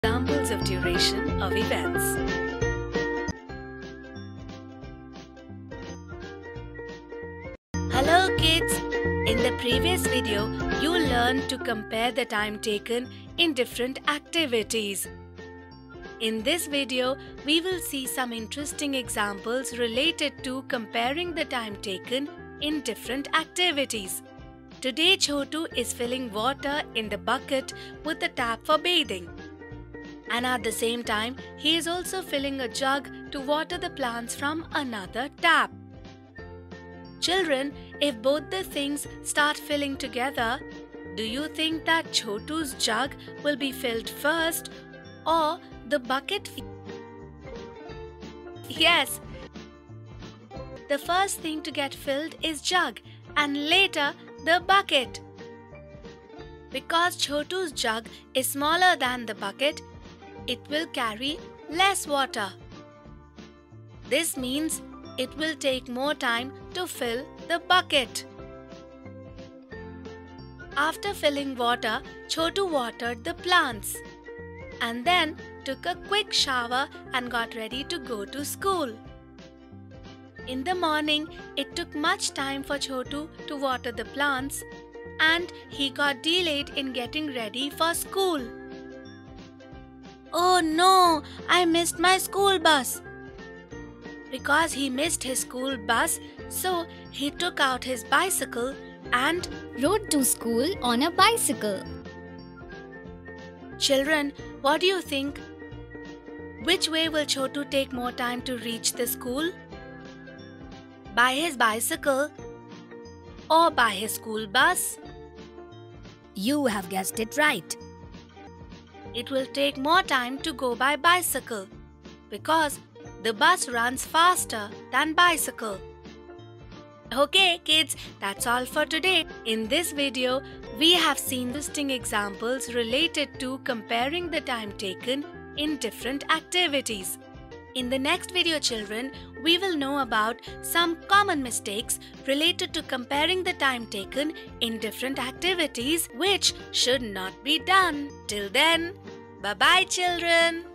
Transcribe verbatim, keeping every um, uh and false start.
Examples of duration of events. Hello kids! In the previous video, you learned to compare the time taken in different activities. In this video, we will see some interesting examples related to comparing the time taken in different activities. Today, Chotu is filling water in the bucket with the tap for bathing. And at the same time, he is also filling a jug to water the plants from another tap. Children, if both the things start filling together, do you think that Chotu's jug will be filled first or the bucket? Yes, the first thing to get filled is jug and later the bucket. Because Chotu's jug is smaller than the bucket, it will carry less water. This means it will take more time to fill the bucket. After filling water, Chotu watered the plants and then took a quick shower and got ready to go to school. In the morning, it took much time for Chotu to water the plants and he got delayed in getting ready for school. Oh no, I missed my school bus. Because he missed his school bus, so he took out his bicycle and rode to school on a bicycle. Children, what do you think? Which way will Chotu take more time to reach the school? By his bicycle or by his school bus? You have guessed it right. It will take more time to go by bicycle because the bus runs faster than bicycle. Okay kids, that's all for today. In this video, we have seen interesting examples related to comparing the time taken in different activities. In the next video, children, we will know about some common mistakes related to comparing the time taken in different activities which should not be done. Till then, bye-bye children.